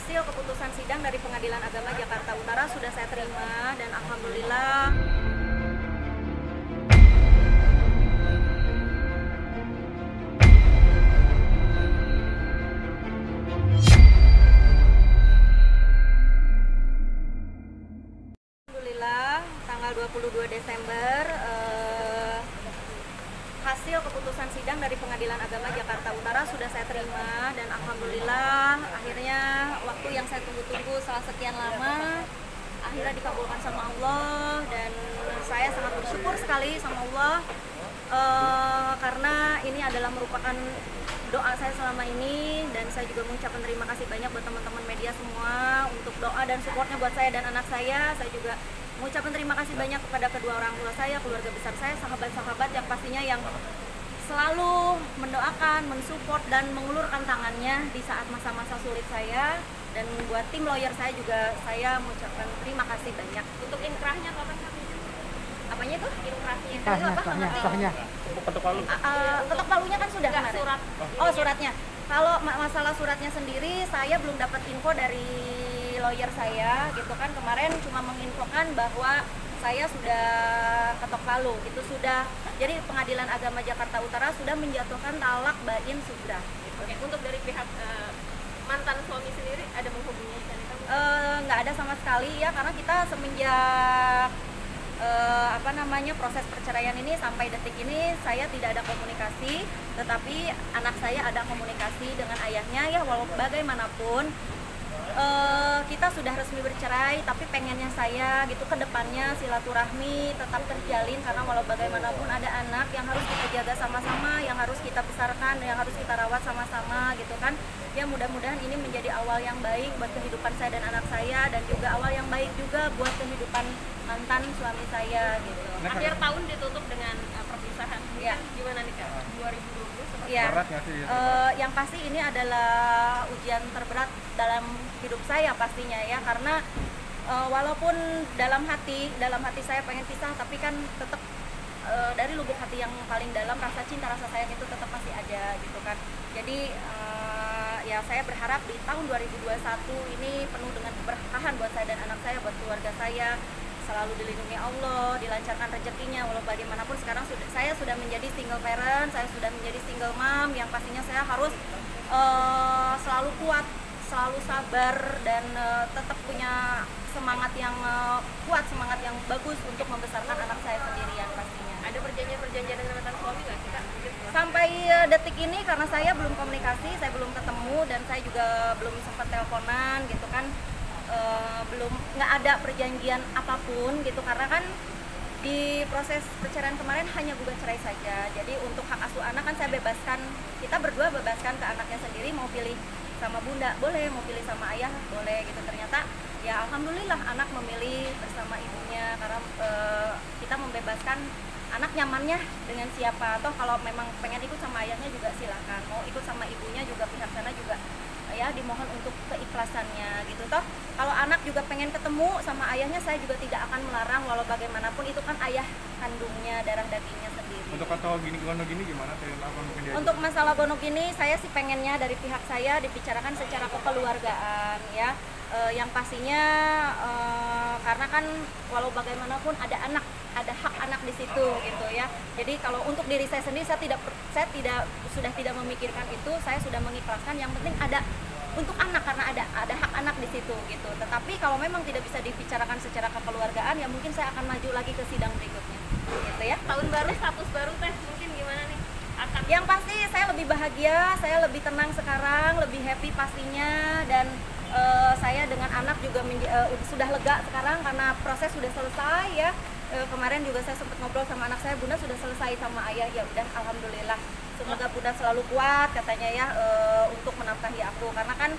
Hasil keputusan sidang dari Pengadilan Agama Jakarta Utara sudah saya terima dan alhamdulillah. Alhamdulillah tanggal 22 Desember hasil keputusan sidang dari Pengadilan Agama Jakarta Utara sudah saya terima dan alhamdulillah akhirnya waktu yang saya tunggu-tunggu setelah sekian lama akhirnya dikabulkan sama Allah dan saya sangat bersyukur sekali sama Allah karena ini adalah merupakan doa saya selama ini dan saya juga mengucapkan terima kasih banyak buat teman-teman media semua untuk doa dan supportnya buat saya dan anak saya. Saya juga mengucapkan terima kasih banyak kepada kedua orang tua saya, keluarga besar saya, sahabat-sahabat yang pastinya yang selalu mendoakan, mensupport dan mengulurkan tangannya di saat masa-masa sulit saya. Dan buat tim lawyer saya juga saya mengucapkan terima kasih banyak. Untuk inkrahnya kapan kami? Apanya itu? Inkrahnya. Sahnya. Ketok palu. Ketok palunya kan sudah kemarin. Surat. Oh, suratnya. Kalau masalah suratnya sendiri saya belum dapat info dari lawyer saya gitu kan. Kemarin cuma menginfokan bahwa saya sudah ketok palu. Itu sudah. Jadi Pengadilan Agama Jakarta Utara sudah menjatuhkan talak bain subrah gitu. Oke, untuk dari pihak mantan suami sendiri ada menghubungi kamu? Nggak ada sama sekali ya, karena kita semenjak proses perceraian ini sampai detik ini saya tidak ada komunikasi, tetapi anak saya ada komunikasi dengan ayahnya ya, walaupun bagaimanapun kita sudah resmi bercerai, tapi pengennya saya gitu ke depannya silaturahmi tetap terjalin, karena walau bagaimanapun ada anak yang harus kita jaga sama-sama, yang harus kita besarkan, yang harus kita rawat sama-sama gitu kan. Ya mudah-mudahan ini menjadi awal yang baik buat kehidupan saya dan anak saya, dan juga awal yang baik juga buat kehidupan mantan suami saya gitu. Akhir tahun ditutup dengan perpisahan. Ya. Gimana nih Kak? 2020 seperti Ya, Berat nggak sih? yang pasti ini adalah ujian terberat dalam hidup saya pastinya ya, karena walaupun dalam hati saya pengen pisah, tapi kan tetap dari lubuk hati yang paling dalam rasa cinta, rasa sayang itu tetap masih ada gitu kan. Jadi ya saya berharap di tahun 2021 ini penuh dengan keberkahan buat saya dan anak saya, buat keluarga saya, selalu dilindungi Allah, dilancarkan rezekinya. Walau bagaimanapun sekarang saya sudah menjadi single parent, saya sudah menjadi single mom, yang pastinya saya harus selalu kuat, selalu sabar, dan tetap punya semangat yang kuat, semangat yang bagus untuk membesarkan anak saya sendirian pastinya. ada perjanjian dengan mantan suami nggak sih Kak? Sampai detik ini karena saya belum komunikasi, saya belum ketemu, dan saya juga belum sempat teleponan gitu kan. Nggak ada perjanjian apapun gitu, karena kan di proses perceraian kemarin hanya gugat cerai saja. Jadi untuk hak asuh anak kan saya bebaskan, kita berdua bebaskan ke anaknya sendiri, mau pilih sama bunda boleh, mau pilih sama ayah boleh gitu. Ternyata ya alhamdulillah anak memilih bersama ibunya, karena kita membebaskan anak nyamannya dengan siapa. Atau kalau memang pengen ikut sama ayahnya juga silakan, mau ikut sama ibunya juga pihak sana juga ya dimohon untuk keikhlasannya gitu. Toh kalau anak juga pengen ketemu sama ayahnya, saya juga tidak akan melarang, walau bagaimanapun itu kan ayah kandungnya, darah dagingnya sendiri. Untuk kata gono gini gimana? Apa mungkin dia? Untuk masalah gono gini, saya sih pengennya dari pihak saya dibicarakan secara kekeluargaan ya. Yang pastinya karena kan walau bagaimanapun ada anak, ada hak anak di situ gitu ya. Jadi kalau untuk diri saya sendiri, saya sudah tidak memikirkan itu, saya sudah mengikhlaskan. Yang penting ada untuk anak, karena ada hak anak di situ gitu. Tetapi kalau memang tidak bisa dibicarakan secara kekeluargaan, ya mungkin saya akan maju lagi ke sidang berikutnya gitu ya. Tahun baru, status baru teh mungkin gimana nih? Yang pasti saya lebih bahagia, saya lebih tenang sekarang, lebih happy pastinya, dan saya dengan anak juga sudah lega sekarang karena proses sudah selesai ya. Kemarin juga saya sempat ngobrol sama anak saya, bunda sudah selesai sama ayah, ya udah alhamdulillah, semoga bunda selalu kuat katanya ya, untuk menafkahi aku, karena kan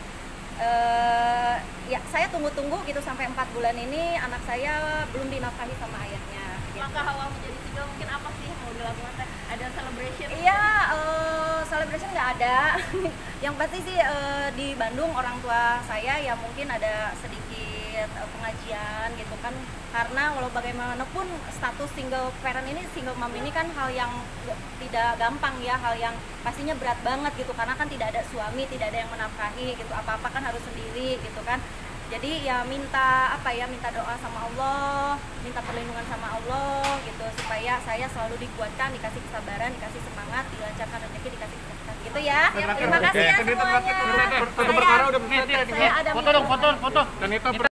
ya saya tunggu-tunggu gitu sampai 4 bulan ini anak saya belum dinafkahi sama ayahnya gitu. Langkah awal menjadi single mungkin apa sih yang mau dilakukan teh? Ada celebration? Iya, celebration nggak ada. Yang pasti sih di Bandung orang tua saya ya mungkin ada sedikit ikut pengajian gitu kan, karena walau bagaimanapun status single parent ini, single mom ini kan hal yang tidak gampang ya, hal yang pastinya berat banget gitu, karena kan tidak ada suami, tidak ada yang menafkahi gitu, apa-apa kan harus sendiri gitu kan. Jadi ya minta doa sama Allah, minta perlindungan sama Allah gitu, supaya saya selalu dikuatkan, dikasih kesabaran, dikasih semangat, dilancarkan rezeki, dikasih kesehatan gitu ya. Terima kasih ya semuanya. Foto perkara udah Saya ada foto. Dan itu